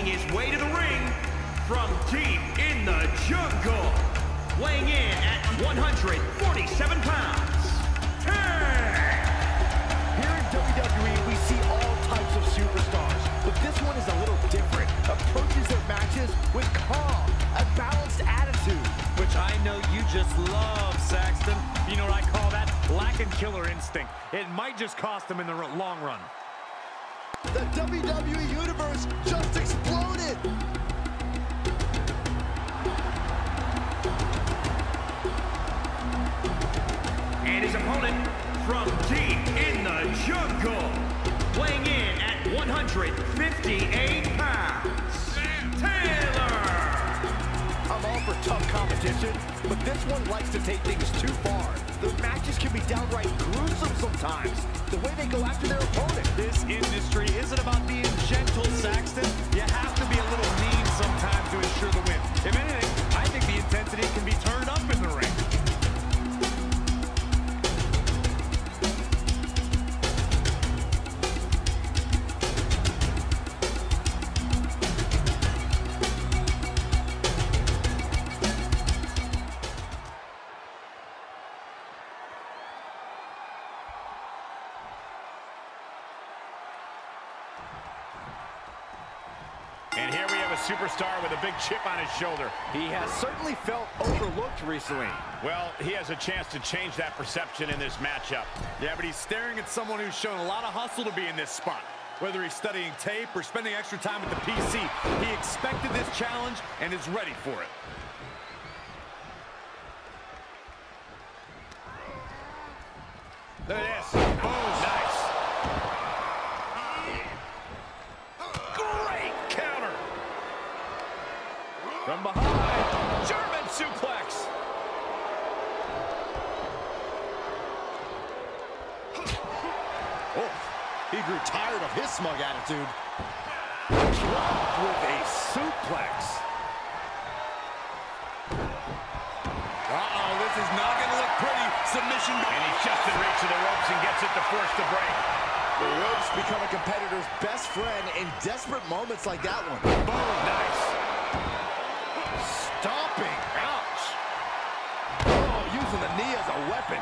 his way to the ring from deep in the jungle, weighing in at 147 pounds, Tang! Here in WWE, we see all types of superstars, but this one is a little different. Approaches their matches with calm, a balanced attitude. Which I know you just love, Saxton. You know what I call that? Lacking killer instinct. It might just cost them in the long run. The WWE Universe just exploded! And his opponent from deep in the jungle, weighing in at 158 pounds, Taylor! I'm all for tough competition, but this one likes to take things too far. The matches can be downright gruesome sometimes, the way they go after their opponent. This industry isn't about being gentle, Saxton. You have to be a little mean sometimes to ensure the win. If anything, I think the intensity can be turned up in the ring. And here we have a superstar with a big chip on his shoulder. He has certainly felt overlooked recently. Well, he has a chance to change that perception in this matchup. Yeah, but he's staring at someone who's shown a lot of hustle to be in this spot. Whether he's studying tape or spending extra time at the PC, he expected this challenge and is ready for it. Look at this. Boom. Nice. Great counter. From behind, German suplex. Oh, he grew tired of his smug attitude. Dropped with a suplex. uh-oh, this is not going to look pretty. Submission. And he's just in reach of the ropes and gets it to force the break. The ropes become a competitor's best friend in desperate moments like that one. Boom. Nice. Stomping. Ouch. Oh, using the knee as a weapon.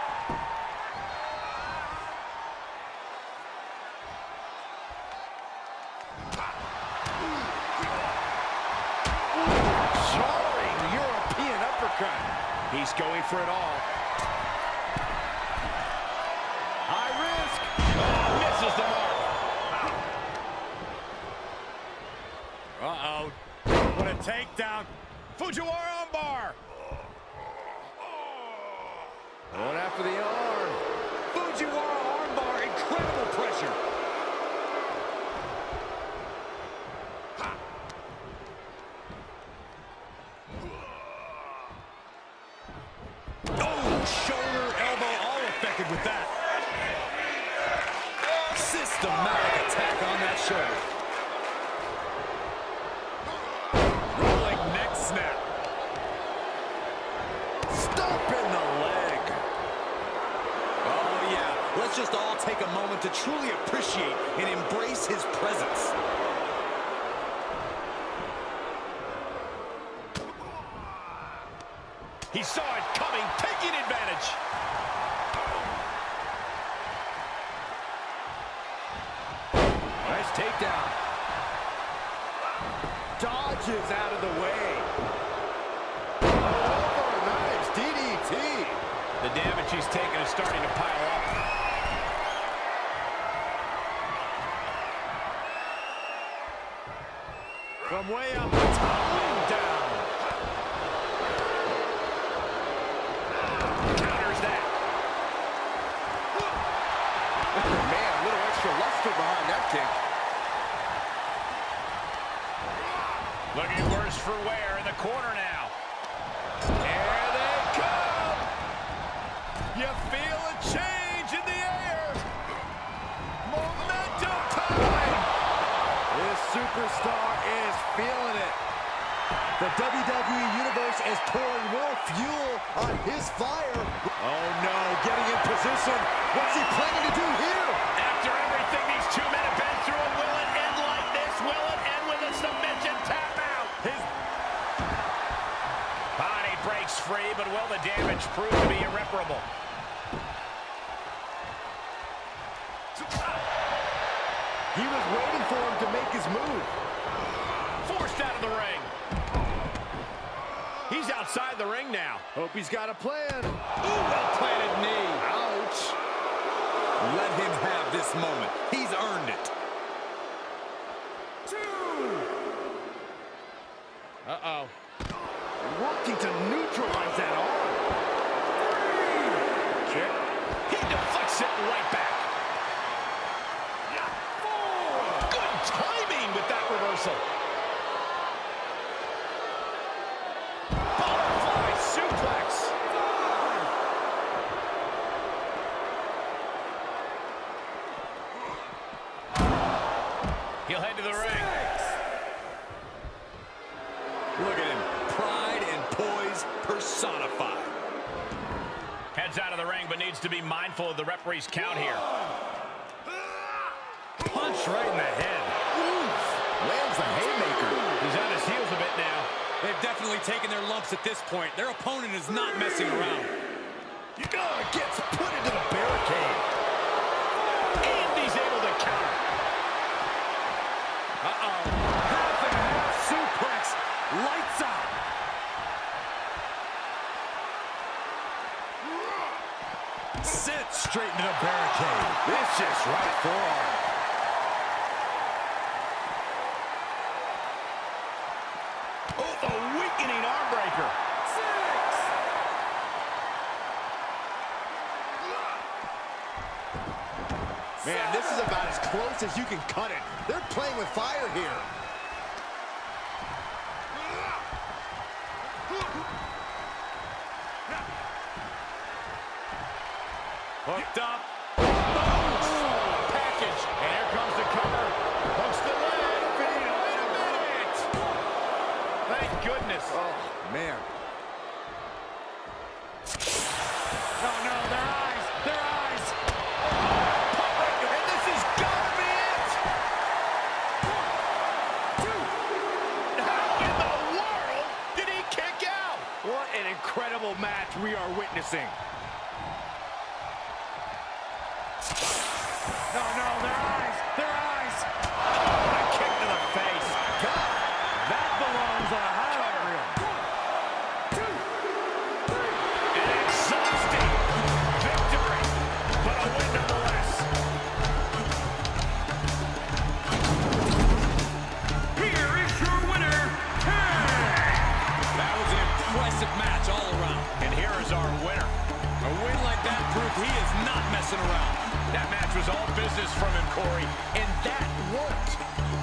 Jarring European uppercut. He's going for it all. High risk. Oh, misses the mark. Uh-oh. What a takedown. Fujiwara armbar. Going after the arm. Fujiwara armbar, incredible pressure. Oh, shoulder, elbow, all affected with that. Systematic attack on that shoulder. Rolling neck snap. Stomping the leg. Oh, yeah. Let's just all take a moment to truly appreciate and embrace his presence. He saw it coming, taking advantage. Nice takedown. Dodges out of the way. Oh, nice DDT. The damage he's taken is starting to pile up. From way up the top and down. Counters that. Man, a little extra luster behind that kick. Looking worse for wear in the corner now. Here they come. You feel a change in the air. Momentum time. This superstar is feeling it. The WWE Universe is pouring more fuel on his fire. Oh no, getting in position. What's he planning to do here? After everything these two men have been through, will it end like this? Will it end with a but will the damage prove to be irreparable? He was waiting for him to make his move. Forced out of the ring. He's outside the ring now. Hope he's got a plan. Ooh, well-planted knee. Ouch. Let him have this moment. He's earned it. Uh-oh. Working to neutralize that arm. Kick. He deflects it right back. Good timing with that reversal. Butterfly suplex. He'll head to the ring. Look at him. Pride and poise personified. Heads out of the ring, but needs to be mindful of the referee's count here. Punch right in the head. Oof. Lands the haymaker. He's on his heels a bit now. They've definitely taken their lumps at this point. Their opponent is not messing around. Gets put into the barricade. And he's able to counter. Uh-oh. Half and half suplex. Lights out. Sent straight into the barricade. Vicious right forearm. Oh, the weakening arm breaker. Man, this is about as close as you can cut it. They're playing with fire here. Hooked up. Package. And here comes the cover. Hooks the leg. Wait a minute. Thank goodness. Oh, man. No, their eyes. Their eyes. And this has got to be it. 1, 2. How in the world did he kick out? What an incredible match we are witnessing. No, their eyes. Their eyes. Oh, a kick to the face. God, That belongs on a highlight reel. 1, 2, 3. An exhausting victory, but a win nonetheless. Here is your winner, Tag. That was an impressive match all around. And here is our winner. A win like that proved he is not messing around. That match was all business from him, Corey, and that worked.